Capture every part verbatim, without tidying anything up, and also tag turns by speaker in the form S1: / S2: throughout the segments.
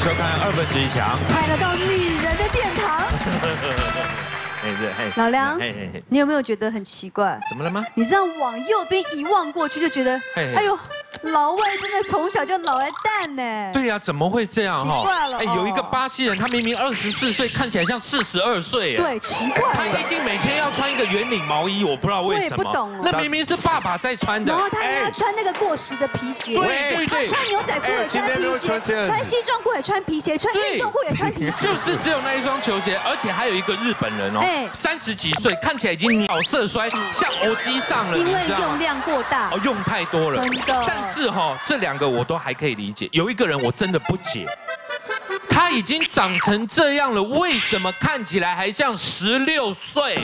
S1: 收看《二分之一强》，
S2: 快乐到女人的殿堂。
S1: 哎对，哎，
S2: 老梁，
S1: 哎哎哎，
S2: 你有没有觉得很奇怪？
S1: 怎么了吗？
S2: 你这样往右边一望过去，就觉得，哎呦，老外真的从小就老来蛋呢。
S1: 对呀，怎么会这样哈？
S2: 奇怪了。
S1: 哎，有一个巴西人，他明明二十四岁，看起来像四十二岁。
S2: 对，奇怪。
S1: 他一定每天要穿一个圆领毛衣，我不知道为什么。
S2: 我也不懂。
S1: 那明明是爸爸在穿的。
S2: 然后他还要穿那个过时的皮鞋。
S1: 对对对。
S2: 穿牛仔裤也穿皮鞋，穿西装裤也穿皮鞋，穿运动裤也穿皮鞋。
S1: 就是只有那一双球鞋，而且还有一个日本人哦，三十几岁，看起来已经鸟色衰，像偶机上了，
S2: 因为用量过大，
S1: 哦，用太多了，
S2: 真的。
S1: 但是哈，这两个我都还可以理解，有一个人我真的不解，他已经长成这样了，为什么看起来还像十六岁？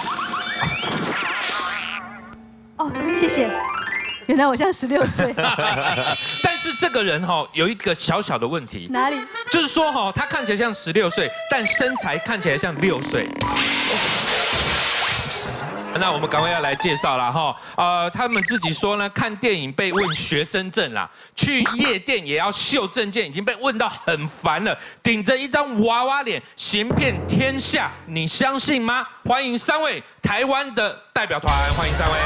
S2: 哦，谢谢。原来我像十六岁。
S1: 但是这个人哈有一个小小的问题，
S2: 哪里？
S1: 就是说哈，他看起来像十六岁，但身材看起来像六岁。那我们赶快要来介绍了哈，呃，他们自己说呢，看电影被问学生证啦，去夜店也要秀证件，已经被问到很烦了，顶着一张娃娃脸行遍天下，你相信吗？欢迎三位台湾的代表团，欢迎三位。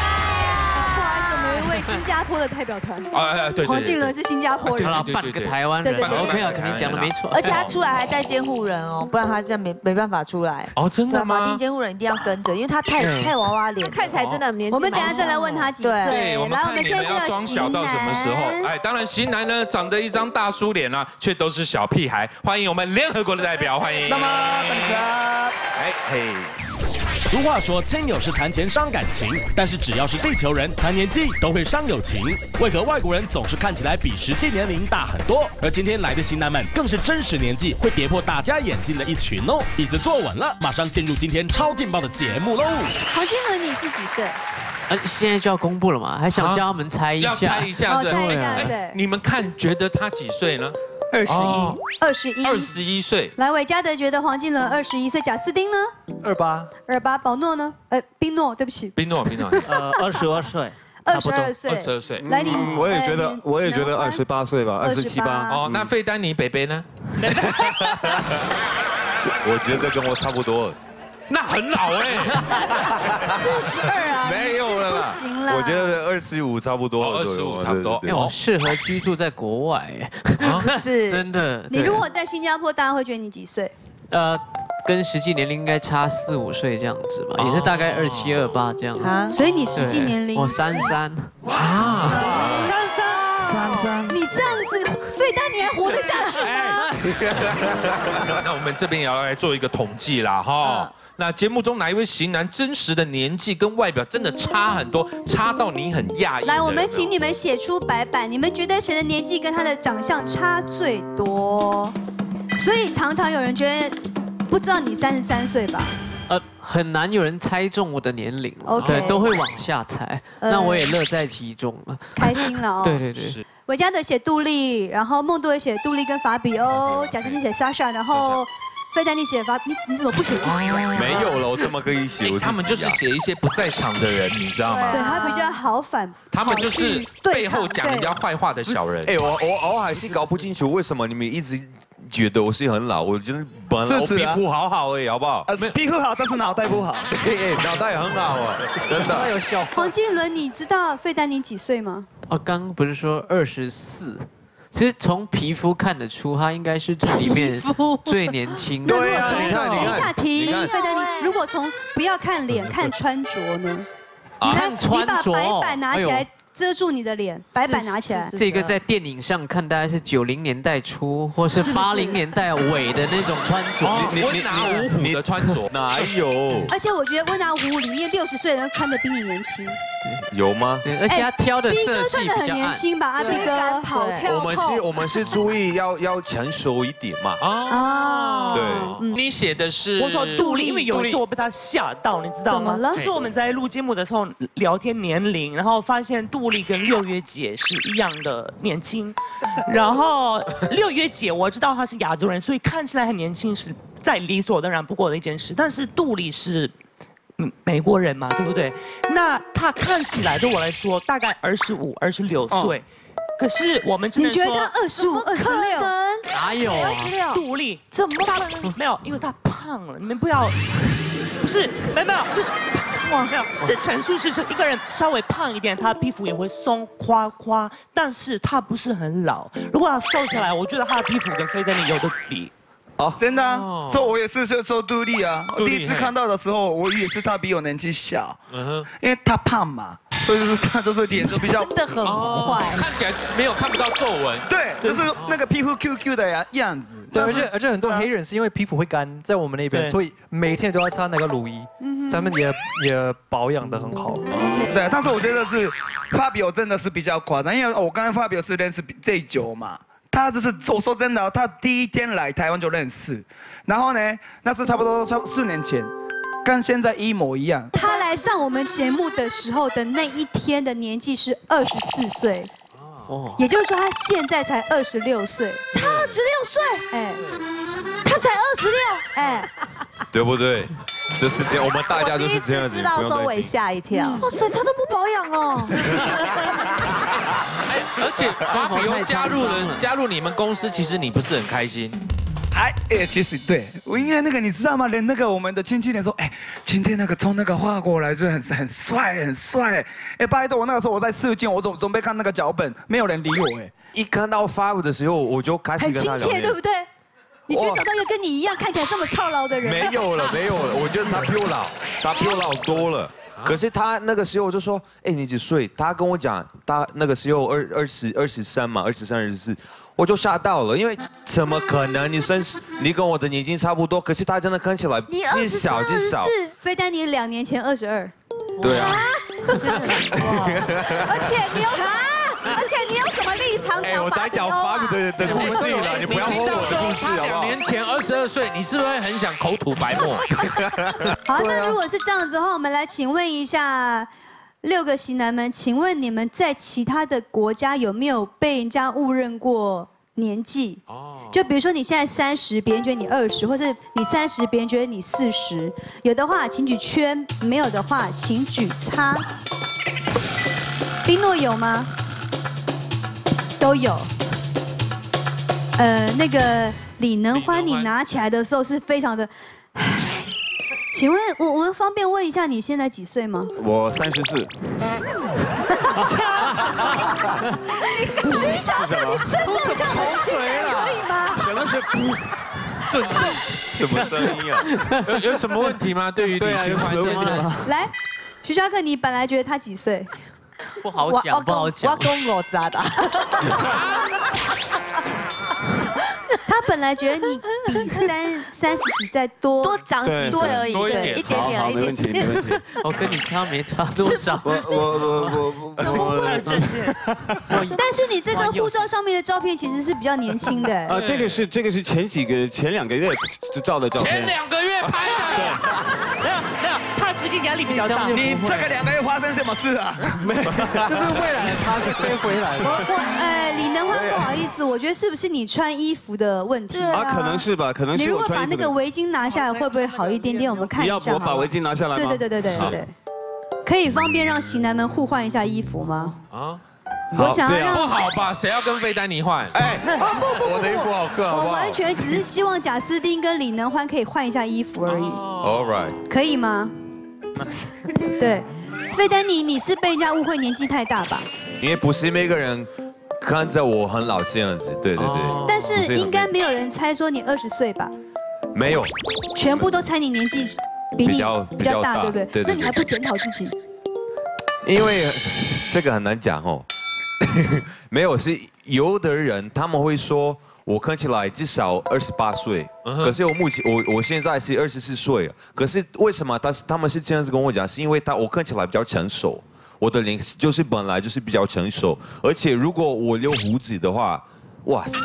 S2: 新加坡的代表团，
S1: 啊，对，
S2: 黄靖伦是新加坡人，
S3: 他半个台湾人 ，OK 啊，肯定讲的没错。
S4: 而且他出来还带监护人哦，不然他这样没没办法出来。
S1: 哦，真的吗？
S4: 法定监护人一定要跟着，因为他太太娃娃脸，
S5: 看起来真的很年轻。
S2: 我们等下再来问他几岁。
S1: 对，我们看你们要装小到什么时候？哎，当然型男呢，长得一张大叔脸啊，却都是小屁孩。欢迎我们联合国的代表，欢迎。
S6: 那么，大家，
S1: 哎嘿。
S6: 俗话说，亲友是谈钱伤感情，但是只要是地球人谈年纪都会伤友情。为何外国人总是看起来比实际年龄大很多？而今天来的型男们更是真实年纪会跌破大家眼镜的一群哦！椅子坐稳了，马上进入今天超劲爆的节目喽！
S2: 黄靖伦，你是几岁？
S3: 呃，现在就要公布了嘛，还想叫他们猜一下？
S1: 要猜一下，
S2: 猜一下，对。
S1: 你们看，觉得他几岁呢？
S4: 二十一，
S2: 二十一，
S1: 二十一岁。
S2: 来，韦嘉德觉得黄靖伦二十一岁，贾斯汀呢？
S6: 二八，
S2: 二八。宝诺呢？呃，宾诺，对不起。
S1: 宾诺，宾诺。
S7: 呃，二十二岁。
S2: 二十二岁。
S1: 二十二岁。
S2: 来，你
S8: 我也觉得，我也觉得二十八岁吧，二十七八。
S1: 哦，那费丹尼北北呢？
S8: 我觉得跟我差不多。
S1: 那很老哎，
S2: 四十二啊，
S8: 没有了啦，
S2: 不行了。
S8: 我觉得二十五差不多，
S1: 二十五差不多。
S3: 哎，我适合居住在国外
S2: 哎，是
S3: 真的。
S2: 你如果在新加坡，大家会觉得你几岁？
S3: 呃，跟实际年龄应该差四五岁这样子吧，也是大概二七二八这样。
S2: 啊，所以你实际年龄？
S3: 我三三。
S2: 啊，
S7: 三三三三。
S2: 你这样子，费丹你还活得下去吗？
S1: 那我们这边也要来做一个统计啦，哈。那节目中哪一位型男真实的年纪跟外表真的差很多，差到你很讶异？
S2: 来，我们请你们写出白板，你们觉得谁的年纪跟他的长相差最多？所以常常有人觉得不知道你三十三岁吧？
S3: 呃，很难有人猜中我的年龄
S2: ，OK，
S3: 对，都会往下猜。那我也乐在其中了，
S2: 开心了哦。
S3: 对对对。
S2: 韦嘉德写杜丽，然后孟多也写杜丽跟法比欧，贾斯汀写 Sasha， 然后。费丹尼写法，你你怎么不写自己？
S8: 没有了，我这么可以写。
S1: 他们就是写一些不在场的人，你知道吗？
S2: 对，他比较好反。
S1: 他们就是背后讲人家坏话的小人。
S8: 哎，我我我还是搞不清楚为什么你们一直觉得我是很老，我真的本来我皮肤好好哎，好不好？
S7: 皮肤好，但是脑袋不好。
S8: 哎，脑袋很好啊，真的。
S7: 有效。
S2: 黄靖伦，你知道费丹尼几岁吗？
S3: 哦，刚刚不是说二十四？其实从皮肤看得出，他应该是这里面最年轻的。
S8: 对啊，你看，你看，
S2: 等一下提费丹尼，如果从不要看脸，看穿着呢？
S3: 看穿着，
S2: 你把白板拿起来遮住你的脸，白板拿起来。
S3: 这个在电影上看，大概是九零年代初或是八零年代尾的那种穿着。
S1: 温拿五虎的穿着
S8: 哪有？
S2: 而且我觉得温拿五虎里面六十岁的人穿的比你年轻。
S8: 有吗？
S3: 对，而且他挑的色系比较暗。
S2: 很年轻吧，阿 B 哥跑跳。
S8: 我们是，我们是注意要要成熟一点嘛。
S1: 哦，
S8: 对，
S1: 你写的是
S7: 我说杜丽，因为有一次我被他吓到，你知道吗？就是我们在录节目的时候聊天年龄，然后发现杜丽跟六月姐是一样的年轻，然后六月姐我知道她是亚洲人，所以看起来很年轻是再理所当然不过的一件事，但是杜丽是。美国人嘛，对不对？那他看起来对我来说大概二十五、二十六岁，可是我们真的说，
S2: 你觉得他二十五、二十六？
S3: 哪有啊？
S7: 杜丽
S4: 怎么
S7: 他没有，因为他胖了，你们不要，不是，没有没有，这哇没有，这陈述是说一个人稍微胖一点，他皮肤也会松夸夸，但是他不是很老。如果他瘦下来，我觉得他的皮肤跟费德尼有的比。
S5: 哦，真的啊，所以我也是说说杜丽啊，我第一次看到的时候，我以为是他比我年纪小，嗯哼，因为他胖嘛，所以就是他就是脸就比较
S4: 真的很坏，
S1: 看起来没有看不到皱纹，
S5: 对，就是那个皮肤 Q Q 的呀样子，
S9: 对，而且而且很多黑人是因为皮肤会干，在我们那边，所以每天都要擦那个乳液，他们也也保养得很好，
S5: 对，但是我觉得是Fabio真的是比较夸张，因为我刚才 Fabio是认识最久嘛。 他就是我说真的，他第一天来台湾就认识，然后呢，那是差不多差四年前，跟现在一模一样。
S2: 他来上我们节目的时候的那一天的年纪是二十四岁，哦，也就是说他现在才二十六岁。
S4: 他二十六岁，
S2: 哎，
S4: 他才二十六，
S2: 哎，
S8: 对不对？就是这样，我们大家都是这样子。
S4: 知道说我吓一跳，哇塞，他都不保养哦。
S1: 哎，而且法比欧加入了加入你们公司，其实你不是很开心？
S5: 还哎，其实对我因为那个你知道吗？连那个我们的亲戚连说，哎，今天那个从那个法国来就很很帅很帅。哎，拜托我那个时候我在试镜，我准准备看那个脚本，没有人理我哎。
S8: 一看到 Fabio 的时候，我就开始
S2: 很
S8: 跟他聊天，
S2: 亲切，对不对？你觉得找到一个跟你一样看起来这么操劳的人？
S8: 没有了，没有了，我觉得他比我老，他比我老多了。 可是他那个时候就说，哎，你几岁？他跟我讲，他那个时候二二十二十三嘛，二十三二十四，我就吓到了，因为怎么可能？你生你跟我的年纪差不多，可是他真的看起来既小既小。
S2: 菲丹尼两年前二十二。
S8: 对啊。
S4: 而且你有而且你有什么立场讲法比欧啊？
S8: 的的故事了，你不要说我的故事好不好？
S1: 两年前二十二岁，你是不是很想口吐白沫？
S2: 好，那如果是这样子的话，我们来请问一下六个型男们，请问你们在其他的国家有没有被人家误认过年纪？哦，就比如说你现在三十，别人觉得你二十，或是你三十，别人觉得你四十。有的话请举圈，没有的话请举叉。冰诺有吗？都有。呃，那个李能欢，你拿起来的时候是非常的。请问我我们方便问一下你现在几岁吗？
S10: 我三十四。
S2: 徐小姐，你尊重一下我的性别可以吗？
S10: 什么是
S8: 尊重？什么声音啊？
S1: 有有什么问题吗？对于李循环这个，
S2: 来，徐小可，你本来觉得他几岁？
S3: 不好讲，不好讲。
S4: 我跟我扎的。
S2: 他本来觉得你比三三十几再多
S4: 多长几岁而已，对，一点点，
S10: 好，没问题，没问题。
S3: 我跟你差没差多少？
S10: 我我我我
S7: 怎么会有证件？
S2: 但是你这个护照上面的照片其实是比较年轻的。
S10: 啊，这个是这个是前几个前两个月照的照片。
S1: 前两个月拍的。
S7: 没有没有，他最近压力比较大。
S5: 你这个两个月发生什么事啊？
S9: 没有，就是未来他是飞回来的。
S2: 我呃，李能欢，不好意思，我觉得是不是你穿衣服的问题？
S10: 啊，可能是吧，可能是。
S2: 你如果把那个围巾拿下来，会不会好一点点？我们看一下。
S10: 你要我把围巾拿下来吗？
S2: 对对对对对对。可以方便让型男们互换一下衣服吗？啊。我想要让
S1: 不好吧？谁要跟费丹尼换？哎，
S8: 我的衣服好看，好不好？
S2: 我完全只是希望贾斯汀跟李能欢可以换一下衣服而已。
S8: All right。
S2: 可以吗？对，费丹尼，你是被人家误会年纪太大吧？
S8: 因为不是每个人看着我很老这样子，对对对。
S2: 但是应该没有人猜说你二十岁吧？
S8: 没有。
S2: 全部都猜你年纪比你比较大，对不对？
S8: 对对。
S2: 那你还不检讨自己？
S8: 因为这个很难讲哦。没有，是有的人他们会说我看起来至少二十八岁，可是我目前我我现在是二十四岁，可是为什么他是他们是这样子跟我讲？是因为他我看起来比较成熟，我的脸就是本来就是比较成熟，而且如果我留胡子的话，哇塞！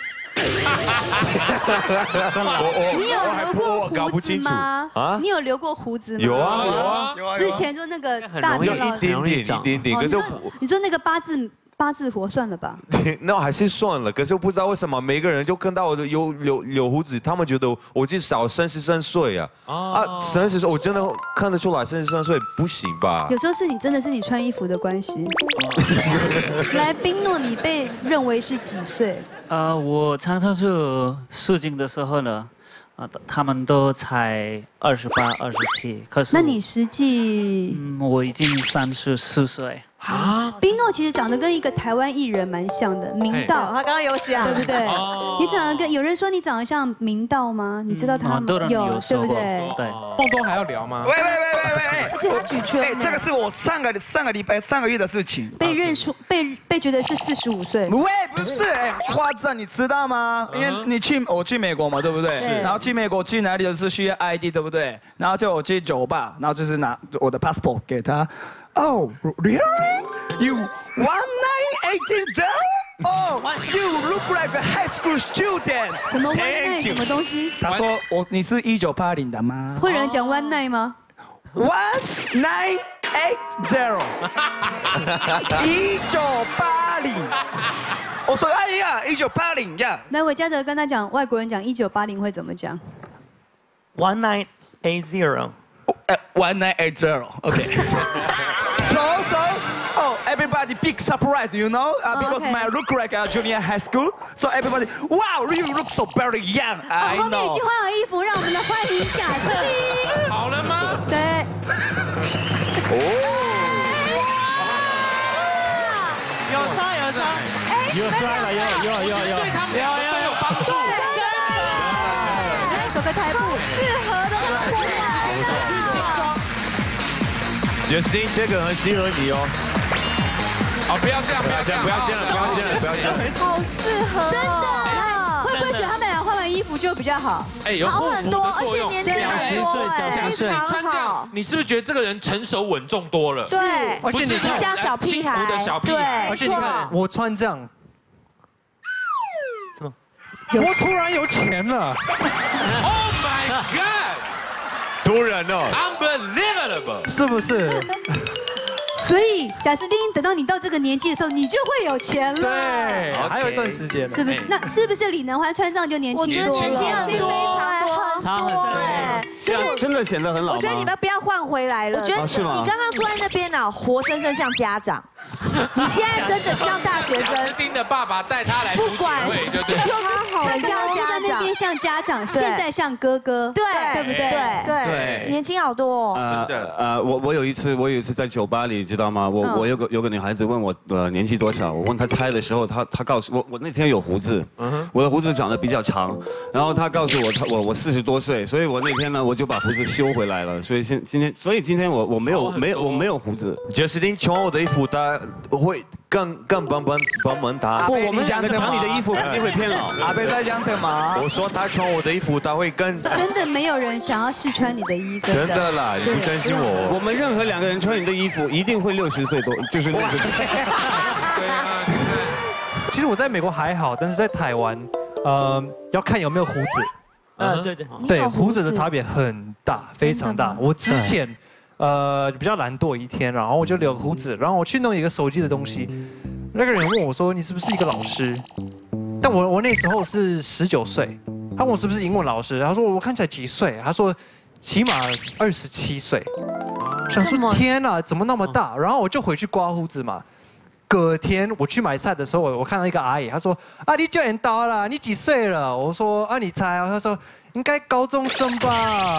S2: 你有留过胡子吗？啊？你有留过胡子吗？
S8: 有啊有啊
S2: 有啊！之前就那个大
S8: 就一点点一点点，可是
S2: 你说那个八字。 八字活算了吧？
S8: 那还是算了。可是我不知道为什么每个人就看到我的有有有胡子，他们觉得我至少三十三岁啊。啊，三十岁我真的看得出来，三十三岁不行吧？
S2: 有时候是你真的是你穿衣服的关系。来，冰诺，你被认为是几岁？
S11: 呃，我常常去试镜的时候呢，啊，他们都才二十八、二十七，可是
S2: 那你实际？
S11: 嗯，我已经三十四岁。
S2: 啊，冰诺其实长得跟一个台湾艺人蛮像的，明道，
S4: 他刚刚有讲，
S2: 对不对？你长得跟有人说你长得像明道吗？你知道他吗？有，对不对？
S11: 对。
S1: 梦东还要聊吗？
S5: 喂喂喂喂喂！
S2: 而且他举圈，
S5: 哎，这个是我上个上个礼拜上个月的事情。
S2: 被认出被被觉得是四十五岁。
S5: 喂，不是，哎，夸张，你知道吗？因为你去我去美国嘛，对不对？然后去美国去哪里都是需要 I D， 对不对？然后就我去酒吧，然后就是拿我的 passport 给他。Oh, really? You one nine eighteen down? Oh, you look like a high school student.
S2: 什么 one night 什么东西？
S5: 他说我你是一九八零的吗？
S2: 会有人讲 one night 吗
S5: ？One nine eight zero. 一九八零。我说哎呀，一九八零呀。
S2: 来，韦嘉德跟他讲，外国人讲一九八零会怎么讲
S7: ？One nine eight zero.
S5: One nine eight zero. Okay. So, so, oh, everybody big surprise, you know, uh, because
S2: okay.
S5: my look like a junior high school. So everybody, wow, you look so very young. I know.
S2: 后面已经换好衣服，让我们来欢迎贾斯汀。
S1: 好了吗？
S2: 对。
S7: 哦。有差有差。
S2: 哎，
S10: 有帅了，有有有有。
S1: 对他们有有有帮助。
S2: 来，走个台步，适合的。
S8: Justin， 这个很适合你哦。
S1: 好，不要这样，不要这样，
S8: 不要这样，不要这样，不要这样。
S2: 好适合，真的。会不会觉得他们俩换完衣服就比较好？
S1: 哎，有
S2: 好很多，而且年轻很多，
S3: 小十岁，
S1: 穿这样，你是不是觉得这个人成熟稳重多了？
S4: 对，
S1: 而且你看，
S4: 像小屁孩，
S1: 的小屁孩，
S9: 而且你看我穿这样，
S7: 什么？
S9: 我突然有钱了
S1: ！Oh my god！
S8: 突然哦
S1: ，Unbelievable，
S9: 是不是？
S2: 所以贾斯汀，等到你到这个年纪的时候，你就会有钱了。
S9: 对，还有一段时间。
S2: 是不是？那是不是李能环穿上就年轻多了？
S4: 我觉得年轻很多，
S3: 差很多。
S10: 这样真的显得很老吗？
S4: 我觉得你们不要换回来了。我觉得你刚刚坐在那边呢，活生生像家长。你现在真的像大学生。
S1: 贾斯汀的爸爸带他来读协会，对不对？
S2: 就是很像家长，那边像家长，现在像哥哥，
S4: 对，
S2: 对不对？
S4: 对对，年轻好多。
S10: 呃，真的，呃，我我有一次，我有一次在酒吧里，知道吗？我我有个有个女孩子问我呃年纪多少，我问她猜的时候，她她告诉我，我那天有胡子，我的胡子长得比较长，然后她告诉我，她我我四十多岁，所以我那天呢我就把胡子修回来了，所以现今天，所以今天我我没有没有我没有胡子。
S8: Justin穿我的衣服，他会更更帮帮帮忙他。
S10: 不，我们两个穿你的衣服肯定会偏老。
S5: 阿贝在讲什么？
S8: 我说他穿我的衣服，他会更。
S2: 真的没有人想要试穿你的衣服。
S8: 真的啦，你不相信我？
S10: 我们任何两个人穿你的衣服，一定会六十岁多，就是六十岁。
S1: 对啊，
S9: 其实我在美国还好，但是在台湾，呃，要看有没有胡子。
S7: 嗯，对对。
S9: 对，胡子的差别很大，非常大。我之前。呃，比较懒惰一天，然后我就留胡子，然后我去弄一个手机的东西，那个人问我说：“你是不是一个老师？”但我我那时候是十九岁，他问我是不是英文老师，他说我看起来几岁？他说起码二十七岁。想说天哪，怎么那么大？然后我就回去刮胡子嘛。隔天我去买菜的时候，我我看到一个阿姨，她说：“啊，你九年到了，你几岁了？”我说：“啊，你猜啊？”她说。应该高中生吧？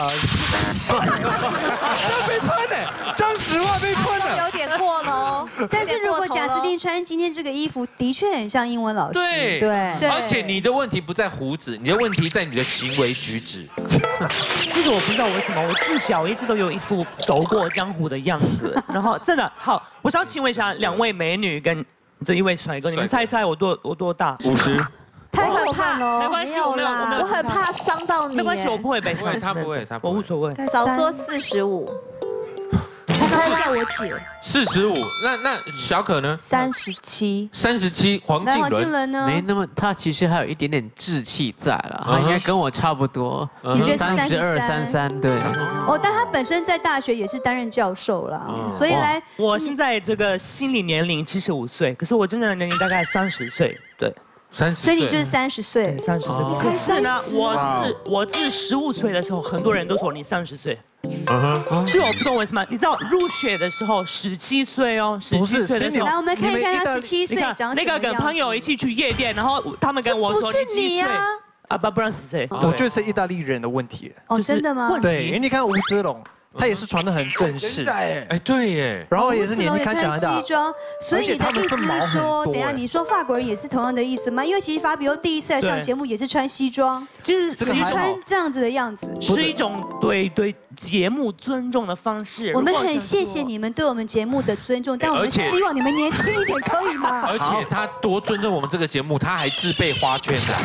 S9: 被喷的，张实话被喷的，
S4: 有点过喽。
S2: 但是如果贾斯汀穿今天这个衣服，的确很像英文老师。
S1: 对
S2: 对，
S1: 而且你的问题不在胡子，你的问题在你的行为举止。
S7: 其实我不知道为什么，我自小一直都有一副走过江湖的样子。然后真的好，我想请问一下两位美女跟这一位帅哥，你们猜一猜我多我多大？
S10: 五十。
S4: 太可怕了，
S7: 没关系，我没有，我没有，
S4: 我很怕伤到你。
S7: 没关系，我不会被伤，
S1: 他不会，他
S7: 我无所谓。
S4: 少说四十五。
S2: 他刚该叫我姐。
S1: 四十五，那那小可呢？
S4: 三十七。
S1: 三十七，黄
S2: 来，
S1: 靖
S2: 黄靖
S1: 伦
S2: 伦呢？
S3: 没那么，他其实还有一点点稚气在了，他应该跟我差不多。
S2: 你觉得
S3: 三十二、三三？对。
S2: 哦，但他本身在大学也是担任教授啦，所以来，
S7: 我现在这个心理年龄七十五岁，可是我真正的年龄大概三十岁，对。
S1: 三十，
S2: 所以你就是三十岁，
S7: 三十岁。可是呢，我自我自十五岁的时候，很多人都说你三十岁。嗯哼，所以我不懂为什么。你知道入学的时候十七岁哦，十七岁的时候。
S2: 来，我们看一下他十七岁长
S7: 那个跟朋友一起去夜店，然后他们跟我说你几岁啊？不，不然是谁？
S9: 我觉得是意大利人的问题。
S2: 哦，真的吗？
S9: 对，因为你看吴泽龙。他也是穿得很正式，
S1: 哎，对耶，
S9: 然后也是年纪看起来
S2: 西装，所以你的意思是说，等下你说法国人也是同样的意思吗？因为其实法比欧第一次来上节目也是穿西装，
S7: 就是
S2: 穿这样子的样子，
S7: 是一种对对节目尊重的方式。
S2: 我们很谢谢你们对我们节目的尊重，但我们希望你们年轻一点，可以吗？
S1: 而且他多尊重我们这个节目，他还自备花圈的。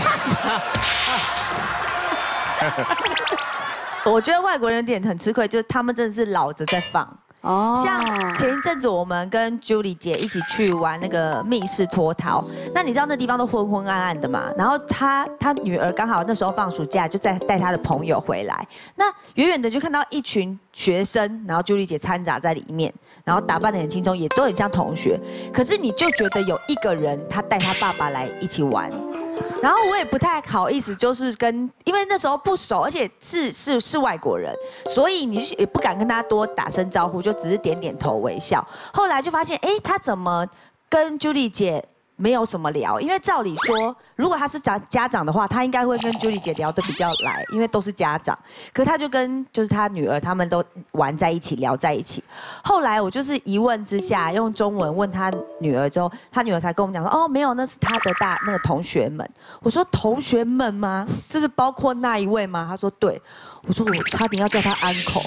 S4: 我觉得外国人有点很吃亏，就是他们真的是老着在放。哦，像前一阵子我们跟 Julie 姐一起去玩那个密室脱逃，那你知道那地方都昏昏暗暗的嘛？然后她她女儿刚好那时候放暑假，就在带她的朋友回来，那远远的就看到一群学生，然后 Julie 姐掺杂在里面，然后打扮得很轻松，也都很像同学，可是你就觉得有一个人他带他爸爸来一起玩。然后我也不太好意思，就是跟，因为那时候不熟，而且是是是外国人，所以你也不敢跟他多打声招呼，就只是点点头微笑。后来就发现，哎，他怎么跟 Julie 姐没有什么聊？因为照理说，如果他是家家长的话，他应该会跟 Julie 姐聊得比较来，因为都是家长。可是他就跟就是他女儿他们都玩在一起，聊在一起。后来我就是一问之下，用中文问他女儿之后，他女儿才跟我们讲说，哦，没有，那是他的大那个同学们。我说同学们吗？就是包括那一位吗？他说对。我说我差点要叫他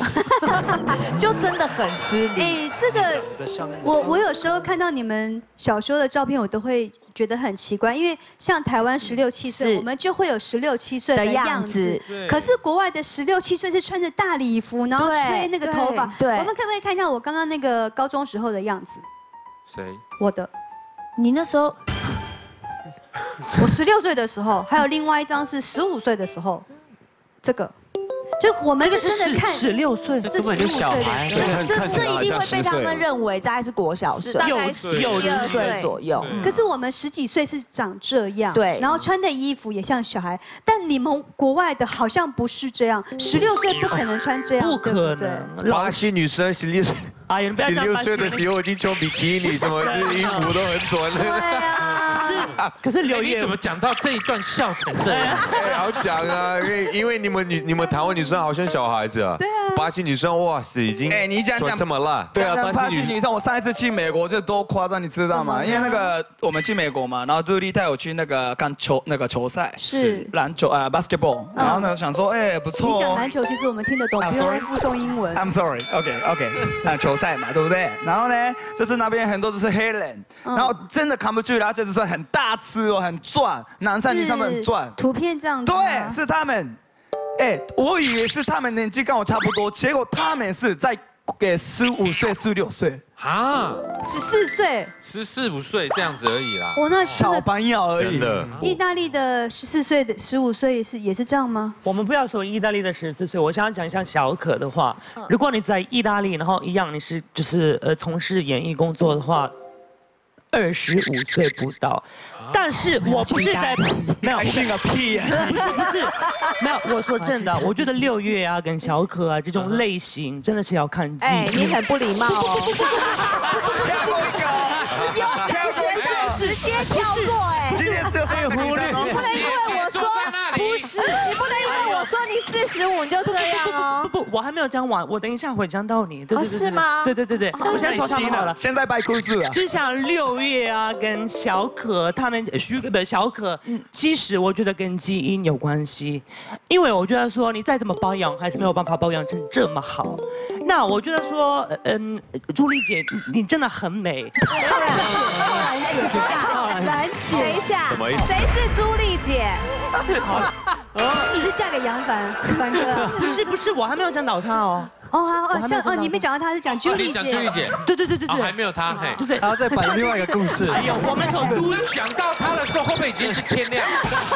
S4: uncle， 就真的很失礼。
S2: 哎，这个我我有时候看到你们小时候的照片，我都会觉得很奇怪，因为像台湾十六七岁，我们就会有十六七岁的样子，可是国外的十六七岁是穿着大礼服，然后吹那个头发。对，我们可不可以看一下我刚刚那个高中时候的样子？
S1: 谁？
S2: 我的。
S4: 你那时候，
S2: 我十六岁的时候，还有另外一张是十五岁的时候，这个。就我们是真的看
S7: 十六岁，
S3: 这根本就小孩，
S4: 这这这一定会被他们认为大概是国小生，
S7: 大概十
S4: 二岁左右。
S2: 可是我们十几岁是长这样，
S4: 对，
S2: 然后穿的衣服也像小孩，但你们国外的好像不是这样，十六岁不可能穿这样，
S7: 不可能。
S8: 巴西女生十六岁，
S7: 哎呀，
S8: 十六岁的时候已经穿比基尼，什么衣服都很短了。
S4: 对啊，
S7: 是，可是刘烨
S1: 怎么讲到这一段笑成这样？
S8: 好讲啊，因为因为你们女你们台湾女生好像小孩子啊，
S2: 对啊，
S8: 巴西女生哇塞已经
S5: 哎你讲讲
S8: 这么辣，
S5: 对啊，巴西女生我上一次去美国就多夸张，你知道吗？因为那个我们去美国嘛，然后杜丽带我去那个看球那个球赛，
S2: 是
S5: 篮球啊 basketball， 然后呢想说哎不错，
S2: 你讲篮球其实我们听得懂，不用附送英文。
S5: I'm sorry， OK OK， 那球赛嘛对不对？然后呢就是那边很多都是黑人，然后真的看不去，然后就是说很大只哦，很壮，男生女生都很壮，
S2: 图片这样子。
S5: 对，是他们。哎，我以为是他们年纪跟我差不多，结果他们是在给十五岁、十六岁
S1: 啊，
S2: 十四岁、
S1: 十四五岁这样子而已啦。
S2: 我那
S5: 小朋友而已。
S8: 真的。
S2: 意大利的十四岁的、十五岁是也是这样吗？
S7: 我们不要说意大利的十四岁，我想要讲一下小可的话。如果你在意大利，然后一样你是就是呃从事演艺工作的话。二十五岁不到，但是我不是在没有
S5: 信个屁，
S7: 不是不是没有，我说真的，我觉得六月啊跟小可啊这种类型真的是要看基因。
S4: 哎，你很不礼貌哦。有感觉就直接跳过哎，
S5: 今天是有这个忽略，
S4: 你不能因为我说不是，你不能因为我说你四十五你就这样哦。
S7: 不不，我还没有讲完，我等一下会讲到你。对对对
S4: 是吗？
S7: 对对对对，我现在说他们好了。
S5: 现在摆故事了。
S7: 就像六月啊，跟小可他们徐不小可，其实我觉得跟基因有关系，因为我觉得说你再怎么保养，还是没有办法保养成这么好。那我觉得说，嗯，朱丽姐，你真的很美。
S2: 兰姐，兰姐，
S4: 等一下，谁是朱丽姐？
S2: 你是嫁给杨凡，凡哥？
S7: 不是不是，我还没有讲到他哦。
S2: 哦，好，哦，像哦，你没讲到他是讲 Julie 姐，
S1: 讲 Julie 姐，
S7: 对对对对对，
S1: 还没有他，嘿，
S7: 对对，
S9: 还要再摆另外一个故事。
S7: 哎呦，我们从
S1: 都讲到他的时候，会不会已经是天亮？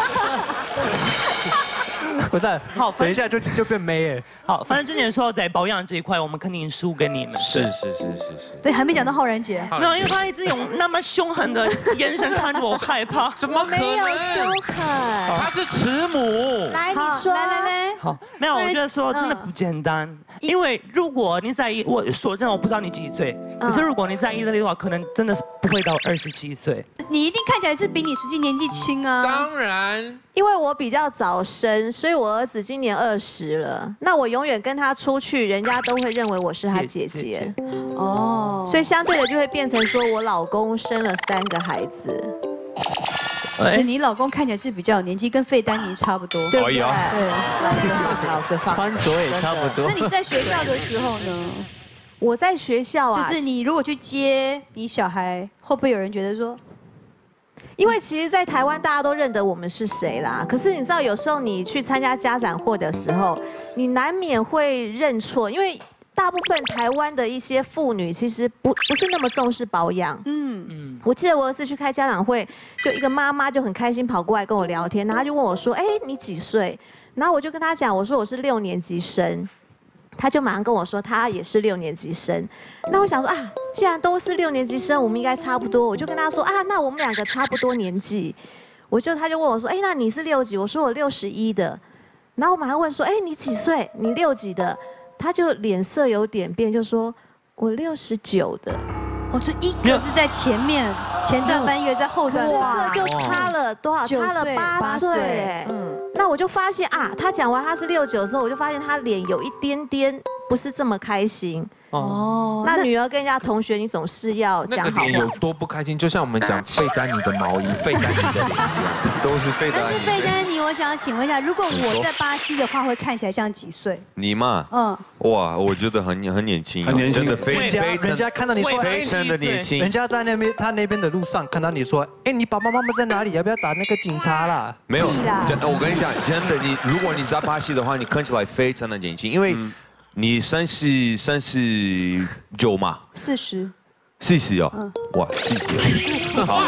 S9: 不是，
S7: 好，
S9: 等一下就就变妹哎。
S7: 好，反正之前说在保养这一块，我们肯定输给你们。
S8: 是是是是是。
S2: 对，还没讲到浩然姐。
S7: 没有，因为他一直用那么凶狠的眼神看着我，害怕。
S1: 怎么可能？
S12: 没有凶狠。
S1: 他是慈母。
S12: 来，你说。
S2: 来来来。
S7: 好，没有，我觉得说真的不简单。因为如果你在意，我说真的，我不知道你几岁。可是如果你在意大利的话，可能真的是不会到二十七岁。
S2: 你一定看起来是比你实际年纪轻啊。
S1: 当然。
S12: 因为我比较早生，所以我儿子今年二十了。那我永远跟他出去，人家都会认为我是他姐姐。哦。所以相对的就会变成说我老公生了三个孩子。
S2: 哎，你老公看起来是比较有年纪，跟费丹尼差不多。
S12: 对不对？
S2: 对，
S12: 老着放，老着放。
S3: 穿着也差不多。
S2: 那你在学校的时候呢？
S12: 我在学校啊，
S2: 就是你如果去接你小孩，会不会有人觉得说？
S12: 因为其实，在台湾大家都认得我们是谁啦。可是你知道，有时候你去参加家长会的时候，你难免会认错，因为大部分台湾的一些妇女其实不不是那么重视保养。嗯嗯。我记得我有一次去开家长会，就一个妈妈就很开心跑过来跟我聊天，然后她就问我说：“哎，你几岁？”然后我就跟她讲，我说我是六年级生。他就马上跟我说，他也是六年级生。那我想说啊，既然都是六年级生，我们应该差不多。我就跟他说啊，那我们两个差不多年纪。我就他就问我说，哎，那你是六几？我说我六十一的。然后我马上问说，哎，你几岁？你六几的？他就脸色有点变，就说我六十九的。
S2: 哦，就一个是在前面前段班，一个在后段班，
S12: 哇，就差了多少？差了八岁。嗯。那我就发现啊，他讲完他是六九的时候，我就发现他脸有一点点不是这么开心。哦，那女儿跟人家同学，你总是要讲好话。
S1: 那个脸有多不开心？就像我们讲费丹尼的毛衣，费丹尼的脸一样，
S8: 都是费丹尼。
S2: 但是费丹尼，我想要请问一下，如果我在巴西的话，会看起来像几岁？
S8: 你嘛，嗯，哇，我觉得很很年轻，
S10: 很年轻，
S8: 真的非非
S9: 人家看到你说
S8: 非常的年轻，
S9: 人家在那边他那边的路上看到你说，哎，你爸爸妈妈在哪里？要不要打那个警察啦？
S8: 没有，真我跟你讲，真的，你如果你在巴西的话，你看起来非常的年轻，因为。你三十三十九嘛？
S2: 四十。
S8: 四十哦。嗯。哇，四十。好。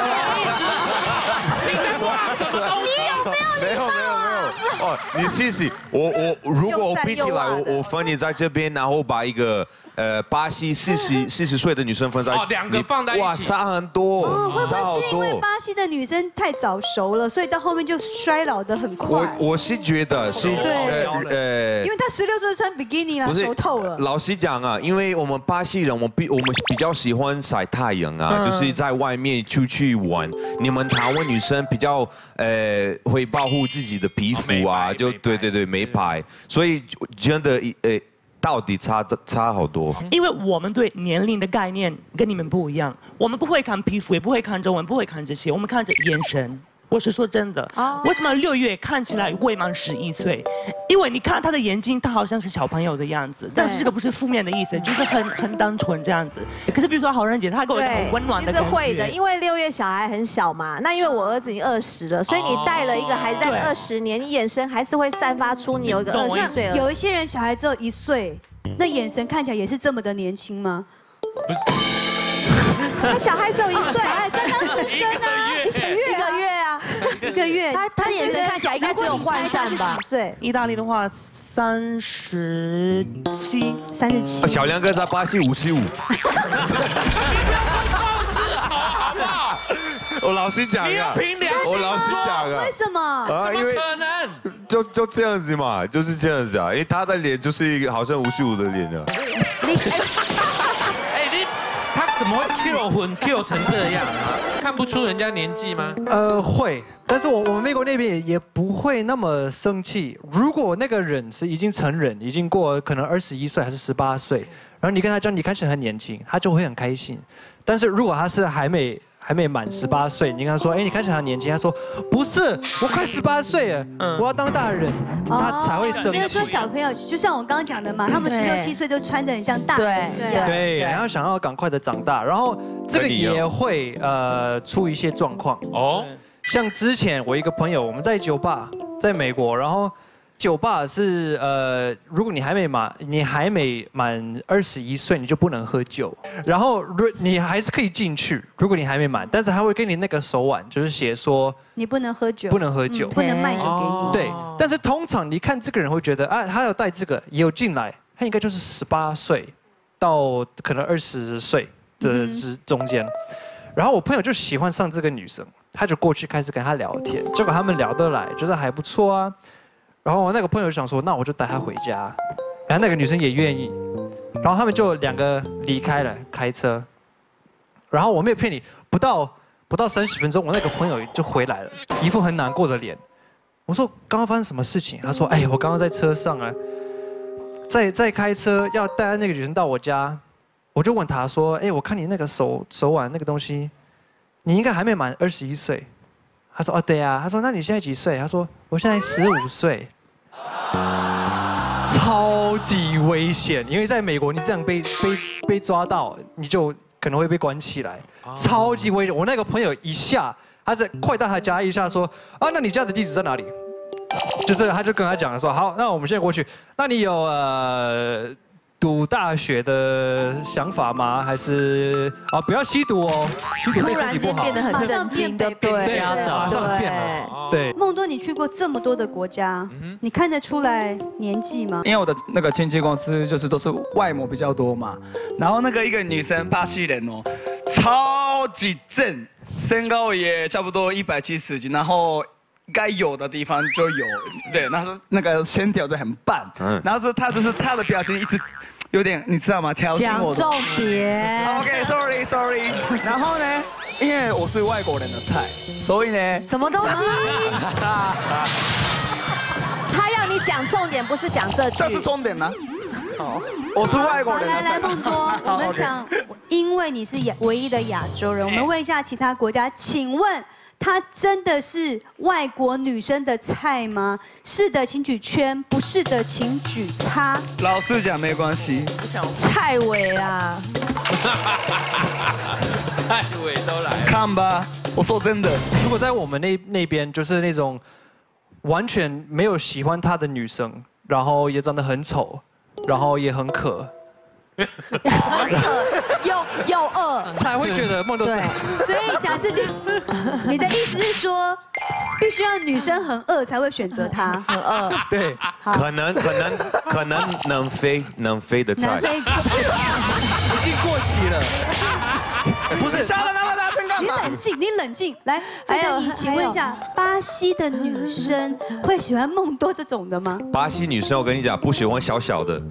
S1: 你在挂什么东西？
S2: 你有没有？
S8: 没有没有没有。哦，你四十，我我如果我比起来，我我分你在这边，然后把一个呃巴西四十四十岁的女生分在
S1: 哦，两个放在一起，
S8: 哇，差很多，差好多。
S2: 会不会是因为巴西的女生太早熟了，所以到后面就衰老的很快？
S8: 我我是觉得是
S2: 对
S8: 呃，
S2: 因为她十六岁穿比基尼了，熟透了。
S8: 老实讲啊，因为我们巴西人，我们比我们比较喜欢晒太阳啊，就是在外面出去玩。你们台湾女生比较呃会保护自己的皮肤啊，就对对对美白，所以真的呃。到底差差好多，
S7: 因为我们对年龄的概念跟你们不一样，我们不会看皮肤，也不会看皱纹，不会看这些，我们看着眼神。我是说真的，为什么六月看起来未满十一岁？因为你看他的眼睛，他好像是小朋友的样子，但是这个不是负面的意思，就是很很单纯这样子。可是比如说好人姐，她给我一个很温暖的感觉。
S12: 其实会的，因为六月小孩很小嘛，那因为我儿子已经二十了，所以你带了一个孩子带二十年，你眼神还是会散发出你有一个二十岁了。
S2: 有一些人小孩只有一岁，那眼神看起来也是这么的年轻吗？
S1: 不是。
S12: 他小孩只有一岁，
S2: 小孩才刚出生啊，
S12: 一个月，一个月啊，
S2: 一个月。
S12: 他他眼神看起来应该只有涣散吧？
S2: 几岁？
S7: 意大利的话，三十七，
S2: 三十七。
S8: 小梁哥在巴西五十五。
S1: 好不好？
S8: 我老实讲呀，我老实讲啊。
S2: 为什么？
S8: 啊，因为
S1: 可能
S8: 就就这样子嘛，就是这样子啊，因为他的脸就是一个好像五十五的脸啊。
S1: 怎么会 Q 混 Q 成这样啊？看不出人家年纪吗？
S9: 呃，会，但是我我们美国那边也也不会那么生气。如果那个人是已经成人，已经过可能二十一岁还是十八岁，然后你跟他讲你看起来很年轻，他就会很开心。但是如果他是还没还没满十八岁，你跟他说，哎，你看起来很年轻，他说不是，我快十八岁了，我要当大人，他才会生气。
S2: 那说小朋友，就像我刚刚讲的嘛，他们十六七岁都穿得很像大人一样，
S9: 对，然后想要赶快的长大，然后这个也会呃出一些状况哦。像之前我一个朋友，我们在酒吧，在美国，然后酒吧是呃，如果你还没满，你还没满二十一岁，你就不能喝酒。然后如你还是可以进去，如果你还没满，但是他会给你那个手腕，就是写说
S2: 你不能喝酒，
S9: 不能喝酒，
S2: 嗯、不能卖酒给你。
S9: 对，但是通常你看这个人会觉得啊，他有带这个也有进来，他应该就是十八岁到可能二十岁的之中间。然后我朋友就喜欢上这个女生，他就过去开始跟她聊天，结果他们聊得来，觉得还不错啊。然后我那个朋友就想说，那我就带她回家，然后那个女生也愿意，然后他们就两个离开了，开车。然后我没有骗你，不到不到三十分钟，我那个朋友就回来了，一副很难过的脸。我说刚刚发生什么事情？他说，哎，我刚刚在车上啊，在在开车要带那个女生到我家，我就问他说，哎，我看你那个手手腕那个东西，你应该还没满二十一岁。他说，哦，对啊。他说，那你现在几岁？他说，我现在十五岁。超级危险，因为在美国，你这样被被被抓到，你就可能会被关起来，超级危险。我那个朋友一下，他在快到他家一下说，啊，那你家的地址在哪里？就是他就跟他讲说，好，那我们现在过去。那你有呃读大学的想法吗？还是啊不要吸毒哦，吸毒对身体不好。
S4: 突然间变得很震惊的，对，
S9: 马上变了。对，
S2: 梦多，你去过这么多的国家，你看得出来年纪吗？
S5: 因为我的那个经纪公司就是都是外模比较多嘛，然后那个一个女生巴西人哦，超级正，身高也差不多一百七十斤，然后该有的地方就有，对，然后那个线条就很棒，嗯，然后是她就是她的表情一直有点你知道吗？挑衅我。
S4: 讲重点。
S5: OK，sorry sorry。然后呢，因为我是外国人的菜，所以呢。
S4: 什么东西？他要你讲重点，不是讲这句。
S5: 这是重点呢。哦，我是外国人的菜。
S2: 来来，梦多，我们想，因为你是亚唯一的亚洲人，我们问一下其他国家，请问。她真的是外国女生的菜吗？是的，请举圈；不是的，请举叉。
S5: 老实讲没关系。
S4: 蔡伟啊，
S1: 蔡伟都来了。
S5: 看吧，我说真的，
S9: 如果在我们那那边，就是那种完全没有喜欢她的女生，然后也长得很丑，然后也很渴。
S4: 很渴，又又饿，
S9: 才会觉得梦多。
S2: 对，所以假设你你的意思是说，必须要女生很饿才会选择他，
S4: 很饿。
S9: 对，
S8: 可能可能可能能飞能飞的菜，
S2: 能飞，
S9: 已经过期了。
S5: 不是，笑得那么大声干嘛？
S2: 你冷静，你冷静。来，还有你，请问一下，巴西的女生会喜欢梦多这种的吗？
S8: 巴西女生，我跟你讲，不喜欢小小的。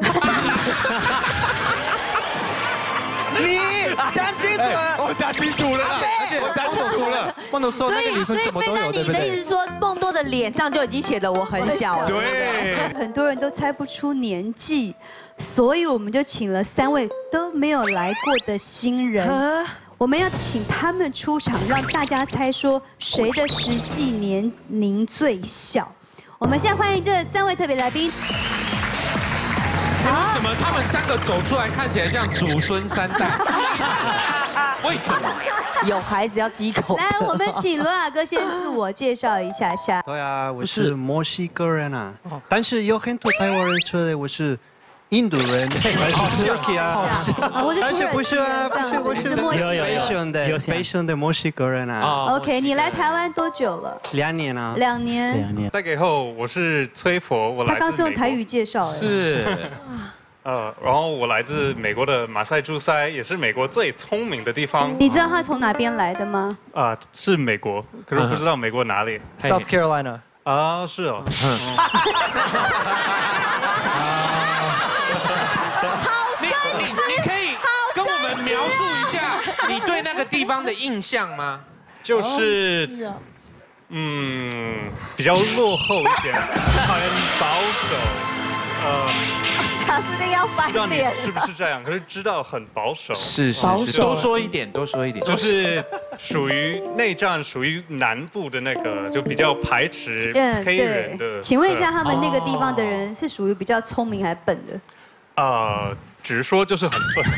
S5: 你讲清楚了，
S8: 我讲清楚了，我讲清楚了。
S9: 梦多说那个女生什么都有，对不对？
S4: 所以，所以，你的意思是说，梦多的脸上就已经写的我很小了。
S8: 对。
S2: 很多人都猜不出年纪，所以我们就请了三位都没有来过的新人。我们要请他们出场，让大家猜说谁的实际年龄最小。我们现在欢迎这三位特别来宾。
S1: 为什么他们三个走出来看起来像祖孙三代？为什么？
S4: 有孩子要忌口。
S2: 来，我们请罗亚哥先自我介绍一下下。
S13: 对啊，我是墨西哥人啊，但是有很多台湾人说的我是。印度人还是 Turkey 啊？但是不是啊？不是，我是北省的北省的墨西哥人啊。
S2: OK， 你来台湾多久了？
S13: 两年啊。
S2: 两年。
S13: 两年。
S14: 大家好，我是崔佛，我来自
S2: 他刚是用台语介绍。
S1: 是。
S14: 呃，然后我来自美国的马赛诸塞，也是美国最聪明的地方。
S2: 你知道他从哪边来的吗？
S14: 啊，是美国，可是不知道美国哪里。
S9: South Carolina。
S14: 啊，是哦。
S1: 描述一下你对那个地方的印象吗？
S14: 就是，嗯，比较落后一点，很保守，呃，
S4: 贾斯汀要翻脸，
S14: 是不是这样？可是知道很保守，
S1: 是是是，多说一点，多说一点，
S14: 就是属于内战，属于南部的那个，就比较排斥黑人的。
S2: 请问一下，他们那个地方的人是属于比较聪明还是笨的？
S14: 呃。直说就是很笨，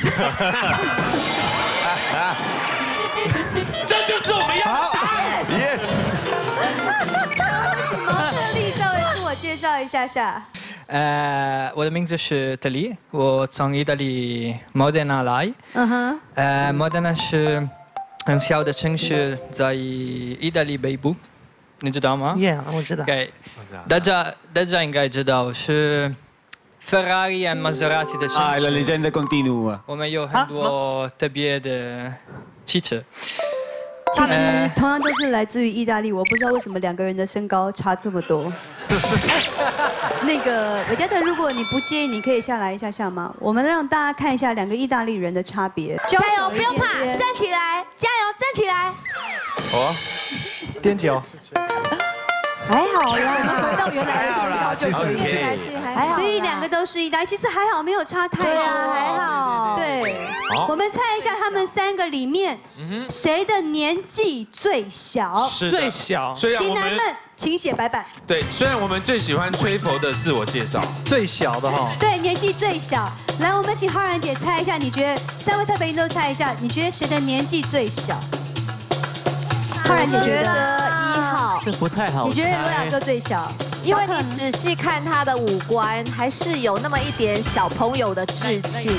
S1: 这就是我们要的答案。
S8: Yes。
S2: 请蒙特利稍微自我介绍绍一下下。
S15: 呃，我的名字是特里，我从意大利莫德纳来。嗯哼。呃，莫德纳是很小的城市，在意大利北部，你知道吗
S7: ？Yeah， 我知道。
S15: 对，大家大家应该知道是 Ferrari and Maserati 的城市。
S10: 啊，la leggenda continua。
S15: 我们有很多特别的汽车。
S2: 其实同样都是来自于意大利，我不知道为什么两个人的身高差这么多。那个我觉得，如果你不介意，你可以下来一下下吗？我们让大家看一下两个意大利人的差别。
S4: 加油，不用怕，站起来，加油，站起来。
S8: 好啊，
S9: 踮脚。
S2: 还好啦，我们回到原来的身高就可以。
S12: 练起来其实还好。
S2: 所以两个都是意大利，其实还好，没有差太多。对啊，还好。对。我们猜一下，他们三个里面，谁的年纪最小？
S7: 最小。
S2: 型男们，请写白板。
S1: 对，虽然我们最喜欢吹佛的自我介绍，
S9: 最小的哈。
S2: 对，年纪最小。来，我们请浩然姐猜一下，你觉得三位特别都猜一下，你觉得谁的年纪最小？浩然姐觉得一号，
S3: 这不太好。
S2: 你觉得罗雅哥最小？
S12: 因为你仔细看他的五官，还是有那么一点小朋友的稚气。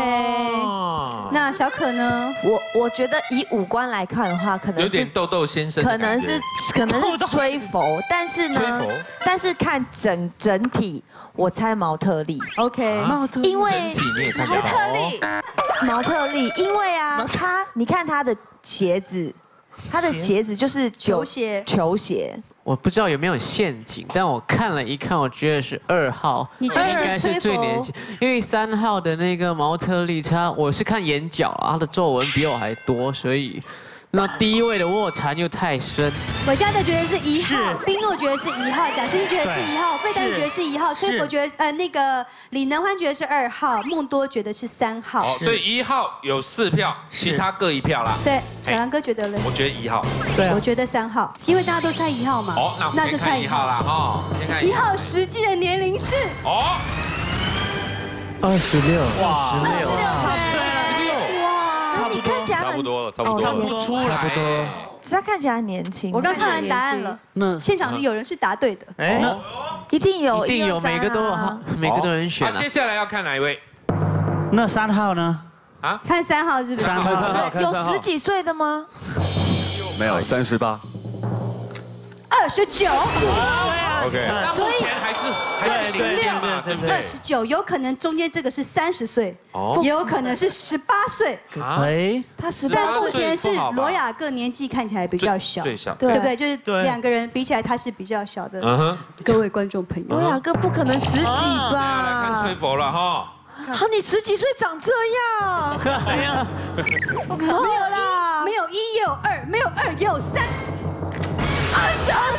S2: OK， 那小可呢？
S4: 我我觉得以五官来看的话，可能
S1: 有点豆豆先生，
S4: 可能是可能是吹佛，但是呢，但是看整整体，我猜毛特利。
S2: OK，
S4: 毛特利，因为
S12: 毛特利，
S4: 毛特利，因为啊，他你看他的鞋子。 他的鞋子就是
S2: 球鞋，
S4: 球鞋。
S3: 我不知道有没有陷阱，但我看了一看，我觉得是二号，
S2: 你觉得
S3: 应该是最年轻，因为三号的那个毛特利他，我是看眼角啊，他的皱纹比我还多，所以。 那第一位的卧蚕又太深，
S2: 伟嘉的觉得是一号，冰诺觉得是一号，贾斯汀觉得是一号，费德觉得是一号，崔佛觉得呃那个李能欢觉得是二号，梦多觉得是三号。
S1: 哦，所以一号有四票，其他各一票啦。
S2: 对，小狼哥觉得呢？
S1: 我觉得一号。
S2: 对，我觉得三号，因为大家都猜一号嘛。
S1: 哦，那那就猜一号啦哈。先看
S2: 一号实际的年龄是
S1: 哦，
S13: 二十六，
S2: 哇，二十六岁。
S4: 你看起来
S8: 差不多了，差不多了，
S1: 出来，差不多。
S4: 他看起来年轻。
S2: 我刚看完答案了，那现场是有人是答对的。
S4: 哎，一定有，
S3: 一定有，每个都有，每个都有人选。
S1: 接下来要看哪一位？
S11: 那三号呢？
S2: 啊，看三号是不是？
S11: 三号，
S4: 有十几岁的吗？
S10: 没有，三十八。
S2: 二十九
S1: ，OK， 所以还是
S2: 二十六、二十九，有可能中间这个是三十岁，也有可能是十八岁。
S11: 哎，
S2: 他十八，但目前是罗雅各年纪看起来比较小，
S1: 最小，
S2: 对不对？就是两个人比起来，他是比较小的。各位观众朋友，
S4: 罗雅各不可能十几吧？
S1: 来看吹佛了哈。
S4: 好，你十几岁长这样？
S7: 哎呀，
S2: 没有啦，没有一也有二，没有二也有三。 二十二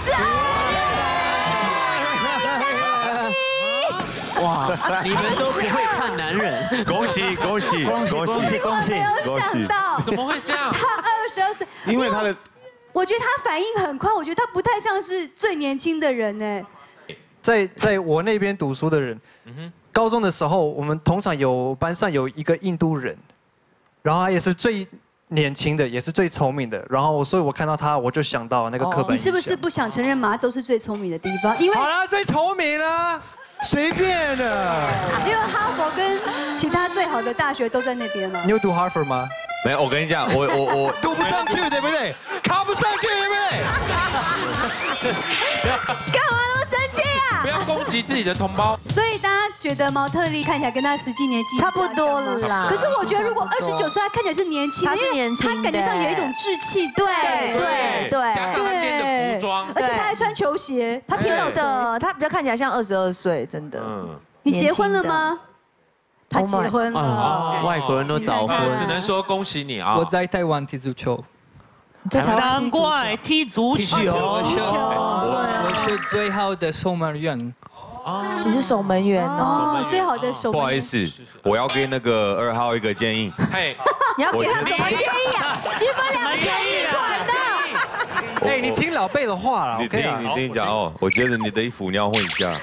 S3: 岁！哇，你们都不会看男人，
S8: 恭喜恭喜
S11: 恭喜恭喜恭喜！
S2: 恭喜！
S1: 怎么会这样？
S2: 他二十二岁，
S10: 因为他的，
S2: 我觉得他反应很快，我觉得他不太像是最年轻的人呢。
S9: 在在我那边读书的人，高中的时候，我们通常有班上有一个印度人，然后他也是最。 年轻的也是最聪明的，然后所以我看到他，我就想到那个课本。
S2: 你是不是不想承认麻州是最聪明的地方？因为
S9: 好了，最聪明了，随便的。
S2: 因为哈佛跟其他最好的大学都在那边嘛。
S9: 你有读哈佛吗？
S8: 没有，我跟你讲，我我我
S9: 读不上去，对不对？考不上去，对不对？
S2: 干嘛那么生气啊？
S1: 不要攻击自己的同胞。
S2: 所以大家觉得毛特利看起来跟他实际年纪
S4: 差不多了啦。
S2: 可是我觉得如果二十九岁，他看起来是年轻，
S4: 他是年轻，
S2: 他感觉上有一种稚气。
S4: 对对对，
S1: 加上他今天的服装，
S2: 而且他还穿球鞋，他偏老
S4: 的，他比较看起来像二十二岁，真的。嗯，
S2: 你结婚了吗？ 他结婚了，
S3: 外国人都早婚，
S1: 只能说恭喜你啊！
S15: 我在台湾踢足球，
S7: 难怪踢足球，
S15: 我是最好的守门员。
S4: 你是守门员哦，
S2: 最好的守门员。
S8: 不好意思，我要给那个二号一个建议。
S1: 嘿，
S2: 你要给他什么建议啊？你们两个建议款的。
S9: 哎，你听老辈的话了，
S8: 你听你听讲哦，我觉得你的衣服你要换一下。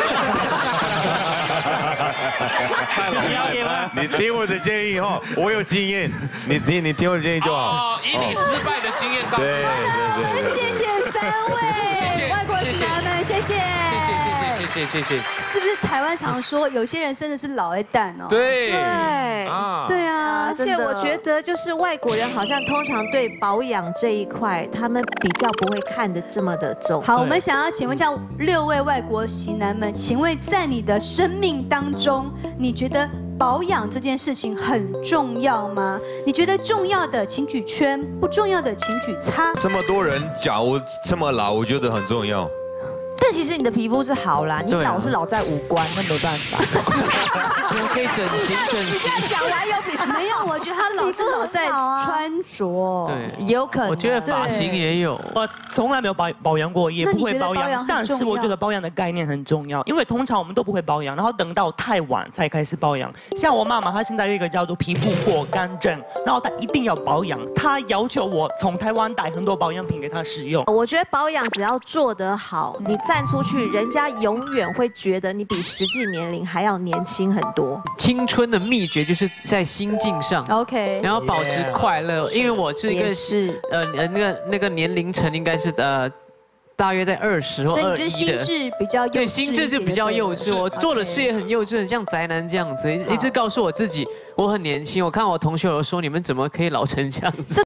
S8: 你听我的建议哈，我有经验，你听你听我的建议就好。
S1: 哦，以你失败的经验告诉
S8: 对对对。
S2: 谢谢三位，外国喜男们，谢谢，谢
S1: 谢谢谢谢谢谢。 谢谢谢。
S2: 是不是台湾常说有些人真的是老一蛋哦？
S1: 对
S12: 对
S1: 啊，
S2: 对啊，
S12: 而且我觉得就是外国人好像通常对保养这一块，他们比较不会看得这么的重。
S2: 好，我们想要请问一下六位外国型男们，请问在你的生命当中，你觉得保养这件事情很重要吗？你觉得重要的请举圈，不重要的请举叉。
S8: 这么多人讲我这么老，我觉得很重要。
S4: 但其实你的皮肤是好啦，你老是老在五官，那没办法。
S3: 可以整形整形。
S12: 讲完有比
S2: 没有，我觉得他老是老在穿着，
S3: 对，
S4: 也有可能。
S3: 我觉得发型也有。
S7: 我从来没有保保养过，也不会保养，但是我觉得
S2: 得
S7: 保养的概念很重要，因为通常我们都不会保养，然后等到太晚才开始保养。像我妈妈，她现在有一个叫做皮肤过干症，然后她一定要保养，她要求我从台湾带很多保养品给她使用。
S12: 我觉得保养只要做得好，你站出去，人家永远会觉得你比实际年龄还要年轻很多。
S3: 青春的秘诀就是在心境上
S2: ，OK，
S3: 然后保持快乐。因为我是一个
S12: 是
S3: 呃呃那个那个年龄层应该是呃。大约在二十或二一的，
S2: 所以你觉得心智比较幼稚，
S3: 对，心智就比较幼稚。我做的事也很幼稚，很像宅男这样子，一直告诉我自己我很年轻。我看我同学有说，你们怎么可以老成这样子？